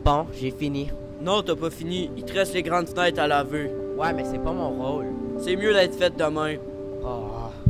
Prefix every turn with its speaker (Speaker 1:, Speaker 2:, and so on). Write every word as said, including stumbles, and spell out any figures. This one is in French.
Speaker 1: Bon, j'ai fini.
Speaker 2: Non, t'as pas fini. Il te reste les grandes fenêtres à laver.
Speaker 1: Ouais, mais c'est pas mon rôle.
Speaker 2: C'est mieux d'être fait demain.
Speaker 1: Oh.